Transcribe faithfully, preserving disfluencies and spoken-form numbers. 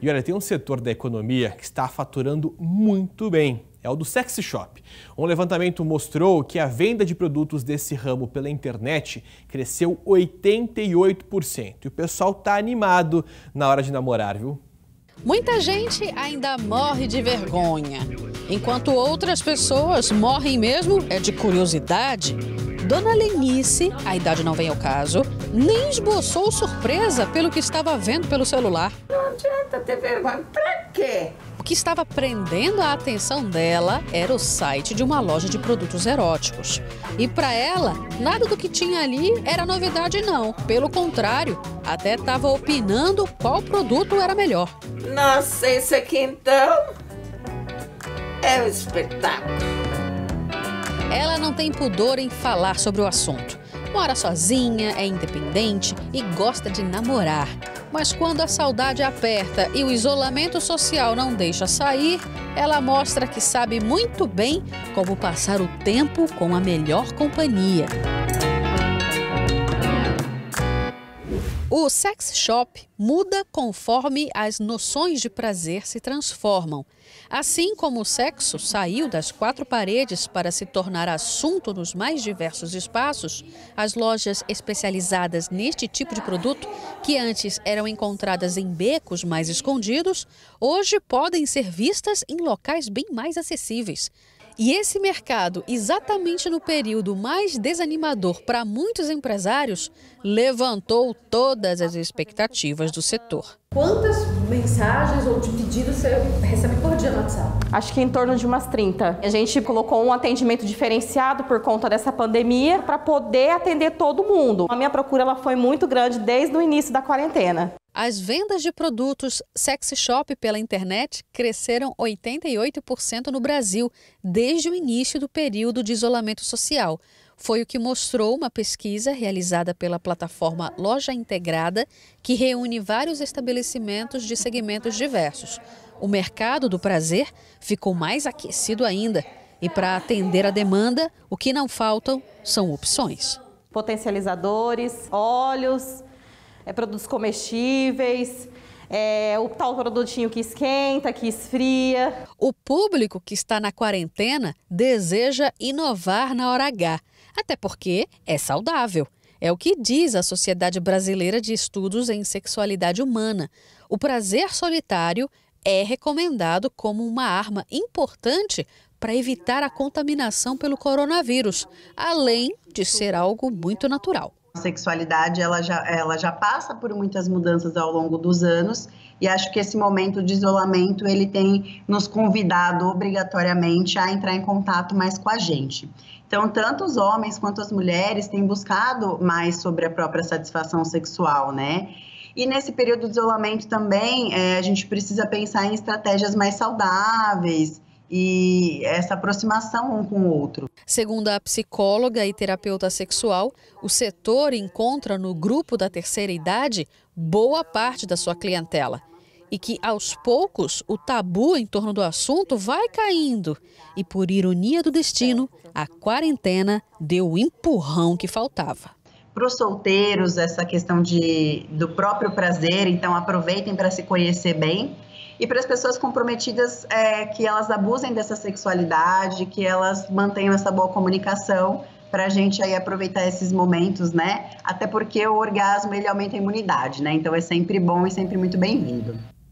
E olha, tem um setor da economia que está faturando muito bem. É o do sexy shop. Um levantamento mostrou que a venda de produtos desse ramo pela internet cresceu oitenta e oito por cento. E o pessoal tá animado na hora de namorar, viu? Muita gente ainda morre de vergonha, enquanto outras pessoas morrem mesmo é de curiosidade. Dona Lenice, a idade não vem ao caso, nem esboçou surpresa pelo que estava vendo pelo celular. Não adianta ter vergonha, pra quê? O que estava prendendo a atenção dela era o site de uma loja de produtos eróticos. E para ela, nada do que tinha ali era novidade não. Pelo contrário, até estava opinando qual produto era melhor. Nossa, esse aqui então é um espetáculo. Ela não tem pudor em falar sobre o assunto. Mora sozinha, é independente e gosta de namorar. Mas quando a saudade aperta e o isolamento social não deixa sair, ela mostra que sabe muito bem como passar o tempo com a melhor companhia. O sex shop muda conforme as noções de prazer se transformam. Assim como o sexo saiu das quatro paredes para se tornar assunto nos mais diversos espaços, as lojas especializadas neste tipo de produto, que antes eram encontradas em becos mais escondidos, hoje podem ser vistas em locais bem mais acessíveis. E esse mercado, exatamente no período mais desanimador para muitos empresários, levantou todas as expectativas do setor. Quantas mensagens ou de pedidos você recebe por dia no WhatsApp? Acho que em torno de umas trinta. A gente colocou um atendimento diferenciado por conta dessa pandemia para poder atender todo mundo. A minha procura ela foi muito grande desde o início da quarentena. As vendas de produtos sexy shop pela internet cresceram oitenta e oito por cento no Brasil desde o início do período de isolamento social. Foi o que mostrou uma pesquisa realizada pela plataforma Loja Integrada, que reúne vários estabelecimentos de segmentos diversos. O mercado do prazer ficou mais aquecido ainda. E para atender a demanda, o que não faltam são opções. Potencializadores, óleos, é, produtos comestíveis, é, o tal produtinho que esquenta, que esfria. O público que está na quarentena deseja inovar na hora H, até porque é saudável. É o que diz a Sociedade Brasileira de Estudos em Sexualidade Humana. O prazer solitário é recomendado como uma arma importante para evitar a contaminação pelo coronavírus, além de ser algo muito natural. A sexualidade ela já, ela já passa por muitas mudanças ao longo dos anos e acho que esse momento de isolamento ele tem nos convidado obrigatoriamente a entrar em contato mais com a gente. Então, tanto os homens quanto as mulheres têm buscado mais sobre a própria satisfação sexual, né? E nesse período de isolamento também é, a gente precisa pensar em estratégias mais saudáveis e essa aproximação um com o outro. Segundo a psicóloga e terapeuta sexual, o setor encontra no grupo da terceira idade boa parte da sua clientela. E que, aos poucos, o tabu em torno do assunto vai caindo. E, por ironia do destino, a quarentena deu o empurrão que faltava. Para os solteiros, essa questão de, do próprio prazer, então aproveitem para se conhecer bem. E para as pessoas comprometidas, é, que elas abusem dessa sexualidade, que elas mantenham essa boa comunicação para a gente aí aproveitar esses momentos, né? Até porque o orgasmo ele aumenta a imunidade, né? Então é sempre bom e sempre muito bem-vindo.